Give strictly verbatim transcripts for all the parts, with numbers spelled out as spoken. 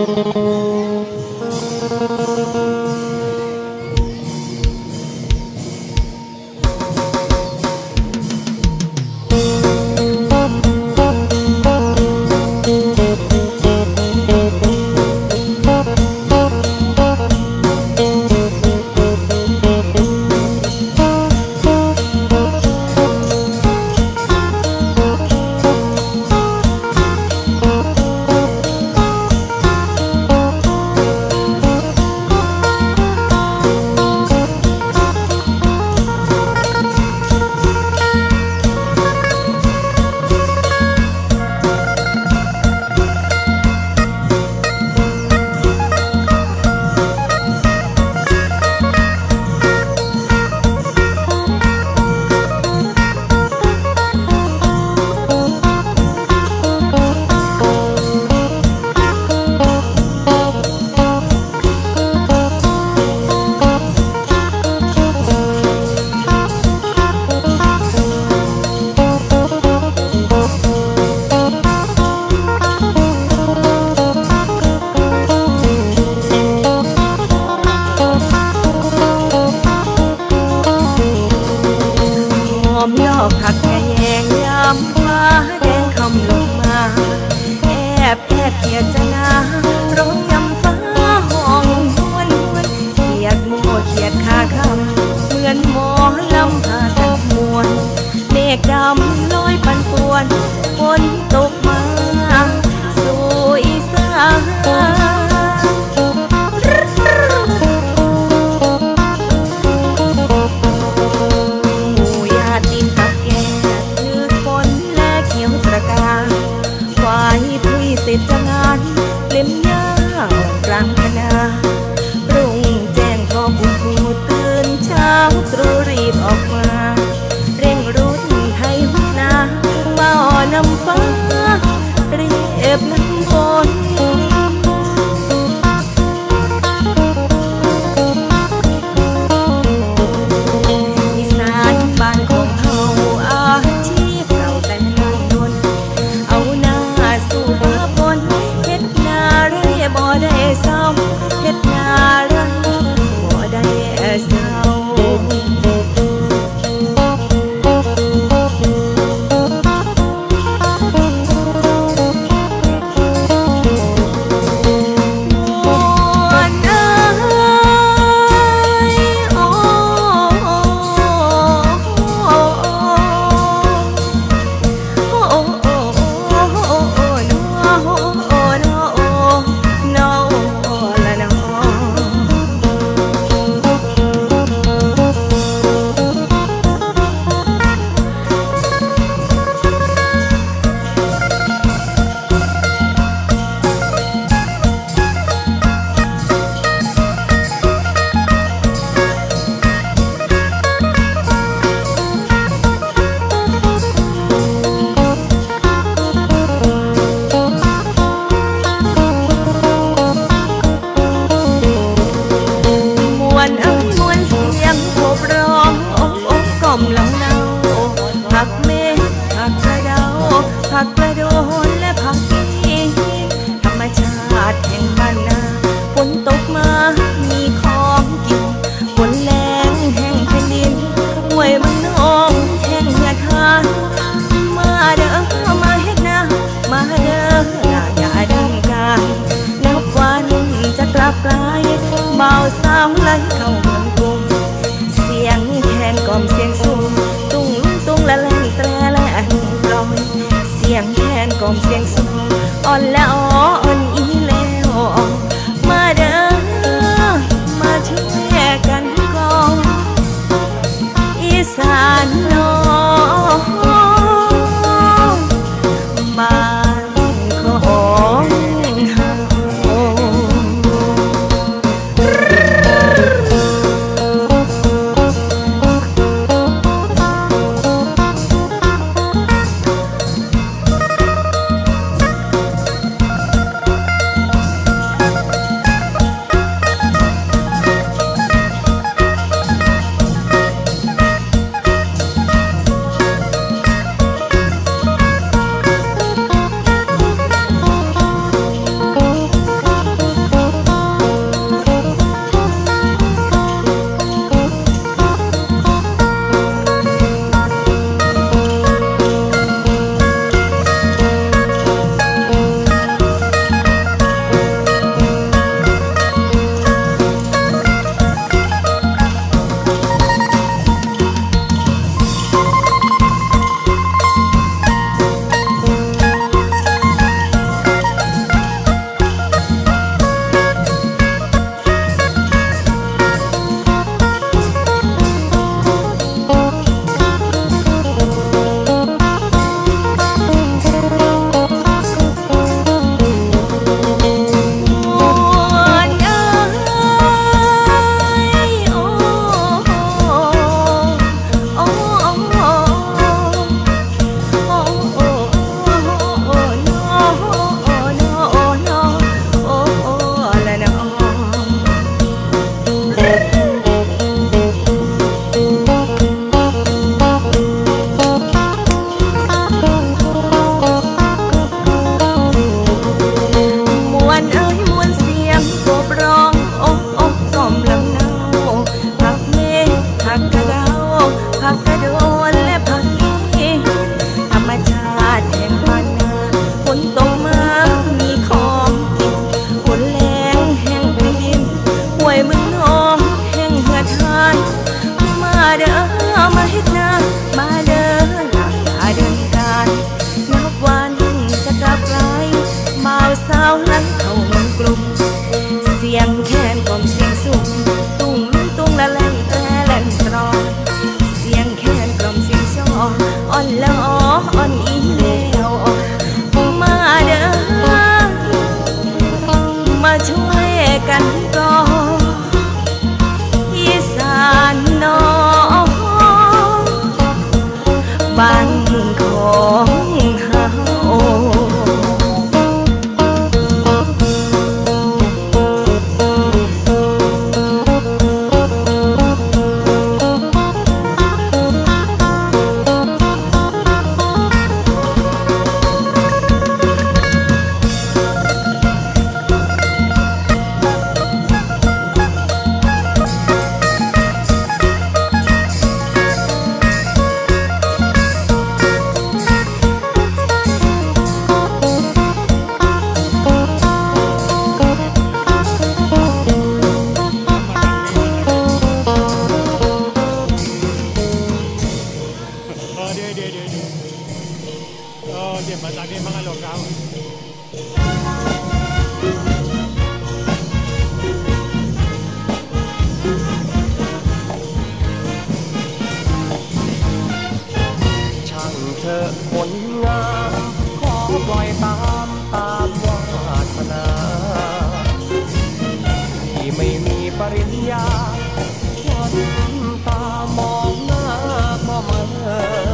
ผักแกงยำฟ้าแดงคำลงมาแอบแอบเกียดจะนาร้องยำฟ้าห้องหวนหวนเกียดโม่เกียดคาคำเหมือนหมอลำพาตัดมวนเมฆดำลอยปันป่วนฝนตกมาสู่อีสานเสร็จจากงานเล่มยาวกลางคณะรุ่งแจ้งพอบุญผูตื่นเช้าตรู่รีบออกมาเร่งรุดไทยหุบนามาอ่อนน้ำฟ้าเรียบน้ำฝนอีสานบ้านของเฮาอาชีพเก่าแต่นานนนเอาหน้าสู่บ่ได้เศร้าเฮ็ดนารังบ่ได้เศร้าผักเม็ดผักกระเดาผักกระโดนและผักกีธรรมชาติแห่งบ้านนาฝนตกมามีของกินฝนแรงแห่งแผ่นดินห้วยมันนองแห่งเหือดหานมาเด้อมาเฮ็ดนามาเด้ออย่าเดินกันนับวันจะกลับกลายบ่าวสาวไหลเข้าเมืองกรุงเสียงแคนกล่อมเสียงสูงตุ้งตุ้งละแล่นแตรและอันกลอยเสียงแคนกล่อมเสียงสูงอ่อนและอ่อนอีแล้วมาเด้อมาแช่กันก่อนอีสานน้องบ้านของเฮาตามวาสนาที่ไม่มีปริญญาวันตามองหน้าก็เมื่อ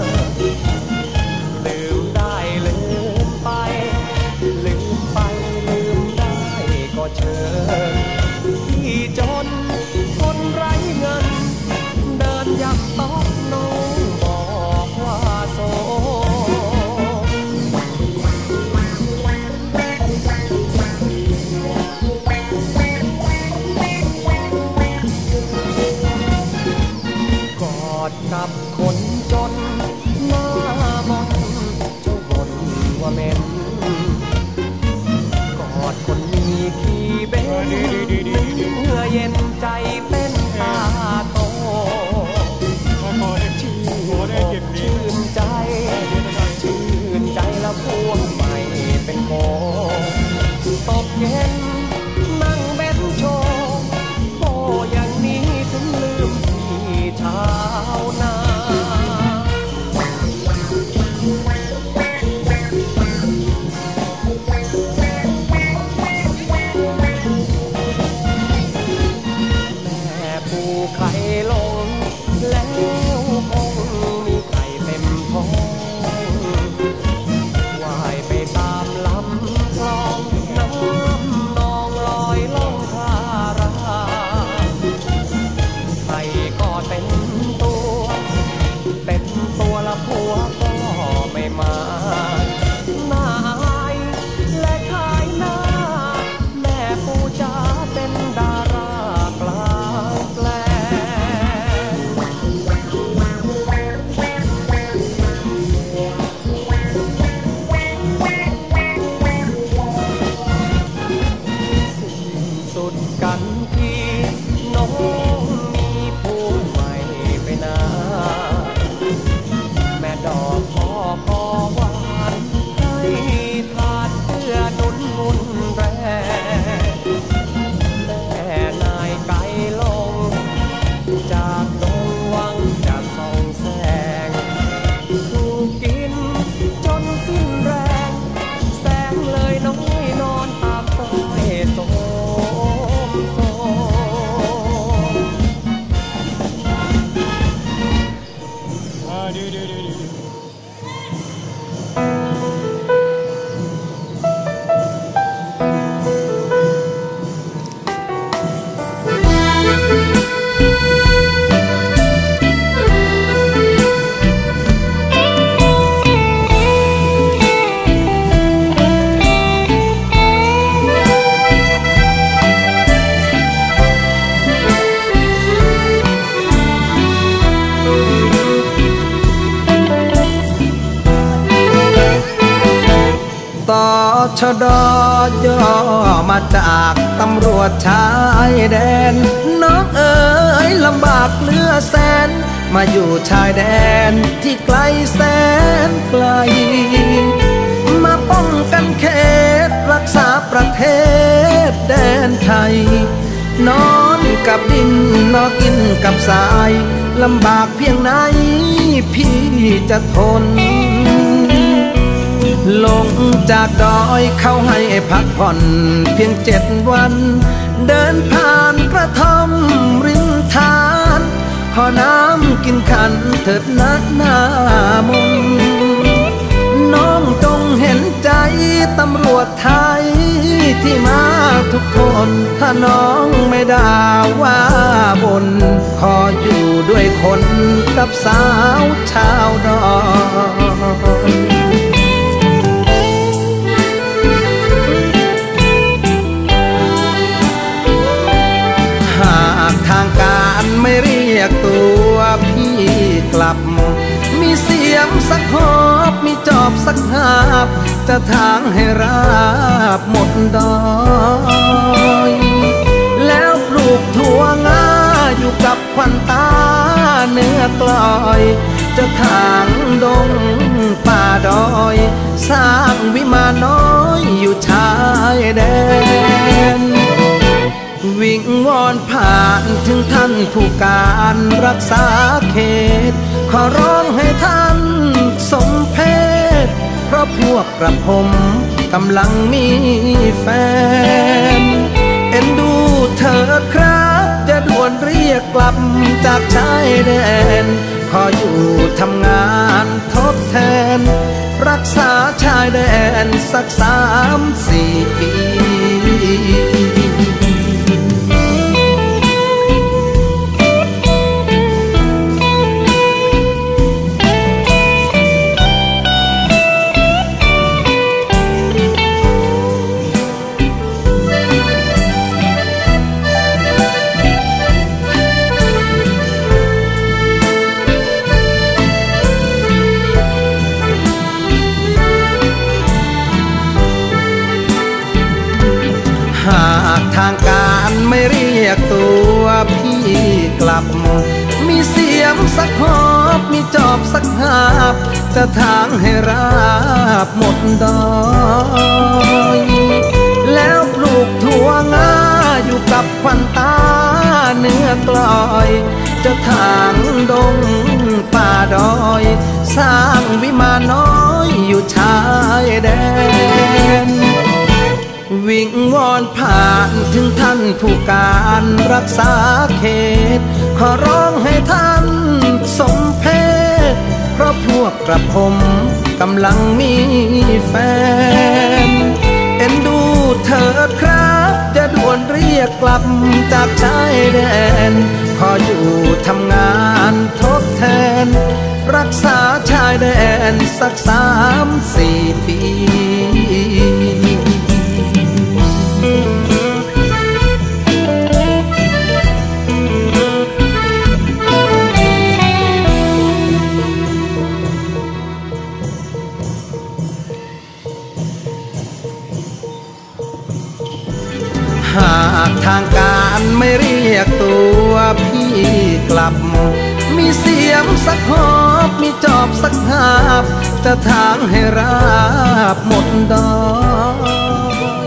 ลืมได้ลืมไปลืมไปลืมได้ก็เชิญที่จนคนไร้เงินเดินยับต๊อกน้องบอกว่าโสกอดกับคนจนหน้ามนเจ้าบ่นว่าเหม็นกอดคนมีขี้เบ้นเมื่อเย็นใจเป็นตาโตชื่นใจชื่นใจละพวงใหม่เป็นโมตกเย็นนั่งเบ็ดโชว์โอ้อย่างนี้ถึงลืมที่ชาวนาปูไข่ลงแล้วคงมีไข่เต็มท้องว่ายไปตามลำคลองน้ำนองลอยล่องคลาราไข่ก็เต็มตัวเต็มตัวละผัวก็ไม่มาหน้าอายและขายหน้าแม่ปูจ๋าเป็นดารากลางแปลสุดกันที่น้องมีผู้ใหม่ไปนาแม่ดอกพอพอหวานให้ทานเพื่อนุนมุนแรงแม่นายไก่ลงจากดงวังจะส่องแสงถูกกินจนสิ้นแรงแสงเลยน้อยนอนตามซอยโสมโสมดีดีดีดีต่อชดย่อมาจากตำรวจชายแดนน้องเอ๋ยลำบากเหลือแสนมาอยู่ชายแดนที่ไกลแสนไกลมาป้องกันเขตรักษาประเทศแดนไทยนอนกับดินนอนกินกับทรายลำบากเพียงไหนพี่จะทนลงจากดอยเข้าให้พักผ่อนเพียงเจ็ดวันเดินผ่านกระท่อมริมทานขอน้ำกินขันเถิดนักหน้ามนน้องจงเห็นใจตำรวจไทยที่มาทุกคนถ้าน้องไม่ด่าว่าบนขออยู่ด้วยคนกับสาวชาวดอยหากทางการไม่เรียกตัวพี่กลับมีเสียมสักหอบมีจอบสักหาบจะทางให้ราบหมดดอยแล้วปลูกถั่วงาอยู่กับควันตาเนื้อกลอยจะทางดงป่าดอยสร้างวิมานน้อยอยู่ชายแดนวิงวอนผ่านถึงท่านผู้การรักษาเขตขอร้องให้ท่านสมเพชขเพราะพวกกระผมกำลังมีแฟนเอ็นดูเถิดครับจะด่วนเรียกกลับจากชายแดนขออยู่ทำงานทดแทนรักษาชายแดนสักสามสี่ปีหากทางการไม่เรียกตัวพี่กลับมีเสียมสักหอบมีจอบสักหาบจะทางให้ราบหมดดอยแล้วปลูกถั่วงาอยู่กับควันตาเนื้อกลอยจะทางดงป่าดอยสร้างวิมานน้อยอยู่ชายแดนวิงวอนผ่านถึงท่านผู้การรักษาเขตขอร้องให้ท่านสมเพชเพราะพวกกระผมกำลังมีแฟนเอ็นดูเถิดครับจะด่วนเรียกกลับจากชายแดนขออยู่ทำงานทดแทนรักษาชายแดนสักสามสี่ปีหากทางการไม่เรียกตัวพี่กลับมีเสียมสักหอบมีจอบสักหาบจะทางให้ราบหมดดอย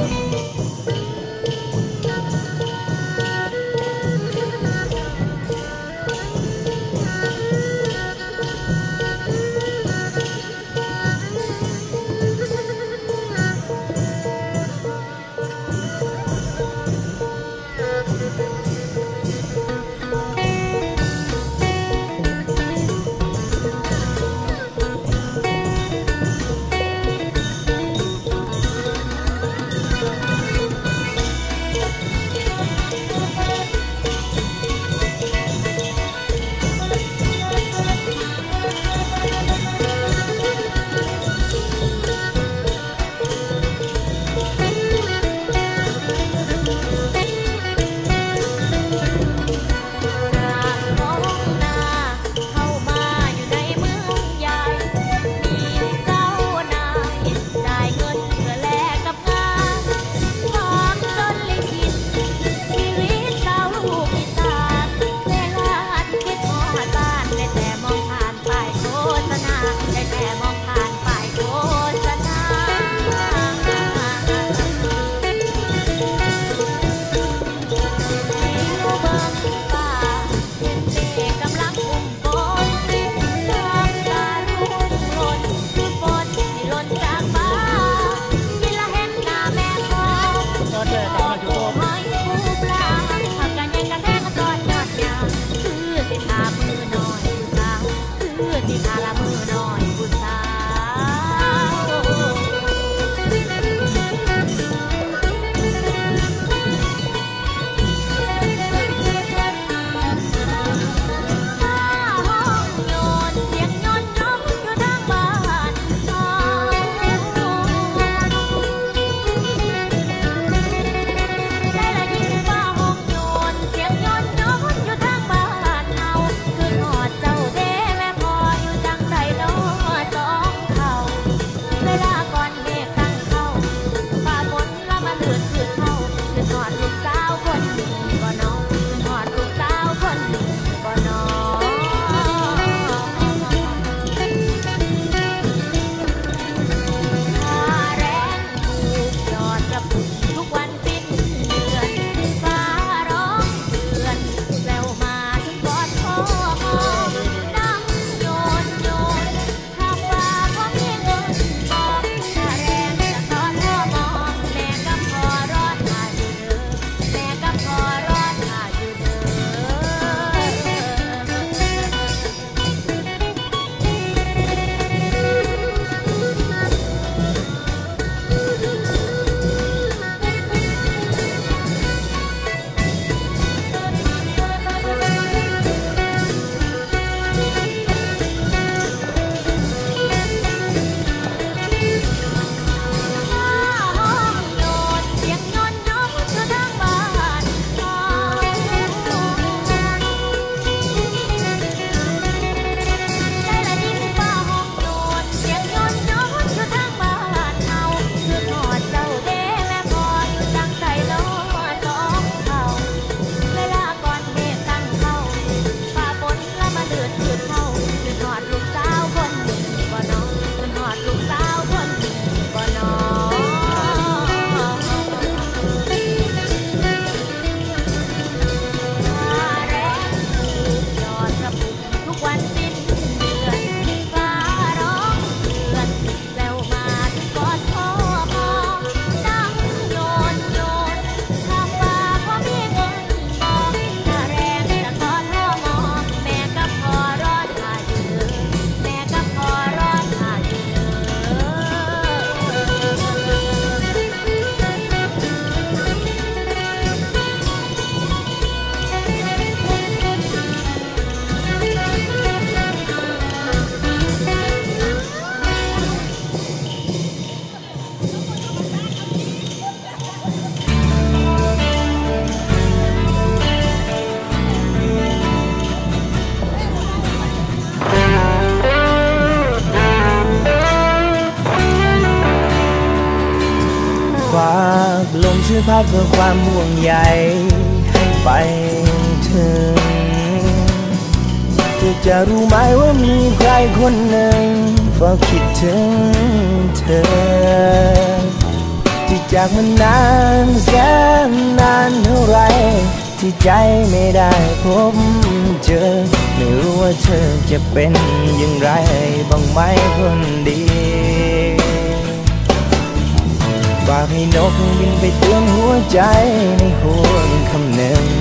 ากลมช่วยพัดเพื่อความห่วงใยให้ไปถึงเธอจะรู้ไหมว่ามีใครคนหนึ่งเฝ้าคิดถึงเธอที่จากมันนานแสนนานเท่าไรที่ใจไม่ได้พบเจอไม่รู้ว่าเธอจะเป็นอย่างไรบ้างไหมคนดีฝากให้นกบินไปเตือนหัวใจในห่วงคำหนึ่ง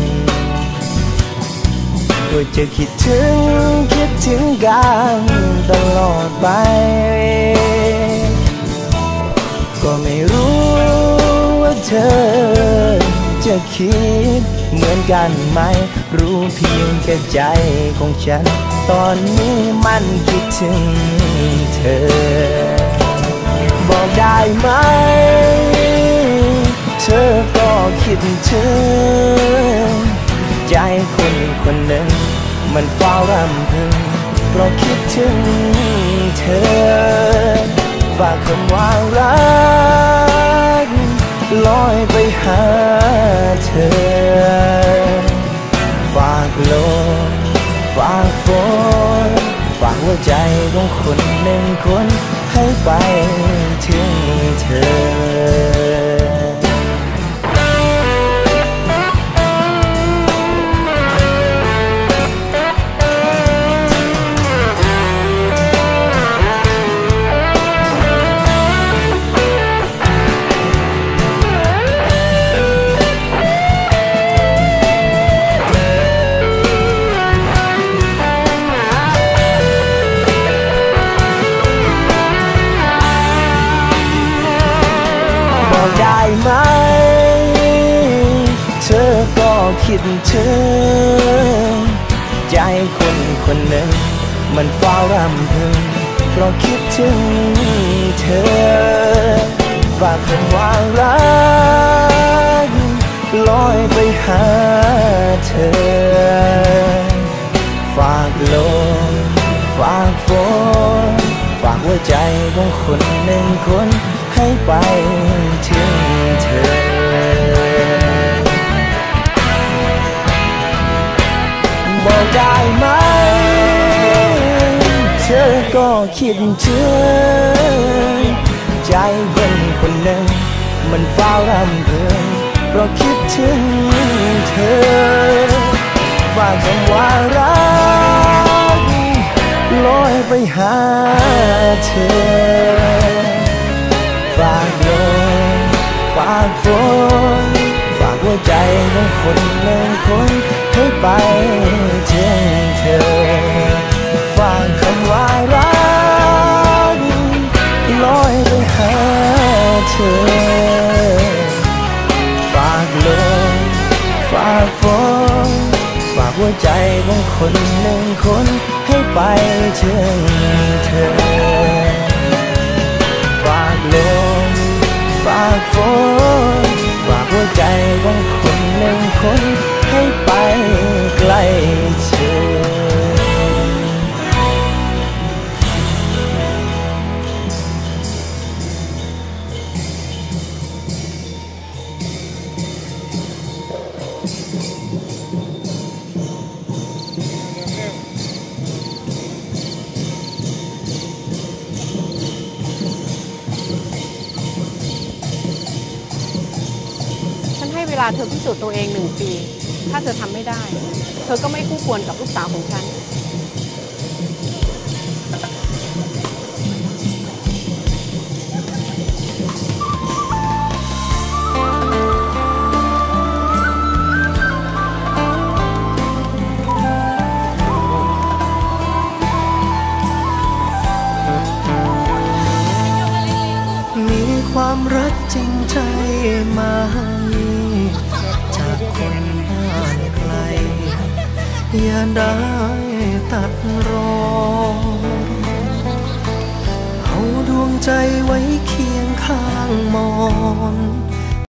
ว่าจะคิดถึงคิดถึงกันตลอดไปก็ไม่รู้ว่าเธอจะคิดเหมือนกันไหมรู้เพียงแค่ใจของฉันตอนนี้มันคิดถึงเธอบอกได้ไหมเธอก็คิดถึงใจคนคนหนึ่งมันเฝ้ารำพึงเพราะคิดถึงเธอฝากคำว่ารักลอยไปหาเธอฝากลมฝากฝนฝากหัวใจของคนหนึ่งคนให้ไปถึงเธอได้ไหมเธอก็คิดถึงใจคนคนหนึ่งมันเฝ้ารำพึงเพราะคิดถึงเธอฝากคำว่ารักลอยไปหาเธอฝากลมฝากฝนฝากหัวใจของคนหนึ่งคนให้ไปถึงเธอบอกได้ไหมเธอก็คิดถึงใจคนคนหนึ่งมันเฝ้ารำพึงเพราะคิดถึงเธอฝากคำว่ารักลอยไปหาเธอฝากลมฝากฝนฝากหัวใจของคนหนึ่งคนให้ไปถึงเธอฝากคำว่ารักลอยไปหาเธอฝากลมฝากฝนฝากหัวใจของคนหนึ่งคนให้ไปถึงเธอฝากลมฝากฝนฝากหัวใจของคนหนึ่งคนให้ไปใกล้เธอเวลาเธอพิสูจน์ตัวเองหนึ่งปีถ้าเธอทำไม่ได้เธอก็ไม่คู่ควรกับลูกสาวของฉันมีความรักจริงใจมาจากคนบ้านไกลอย่าได้ตัดรองเอาดวงใจไว้เคียงข้างมอง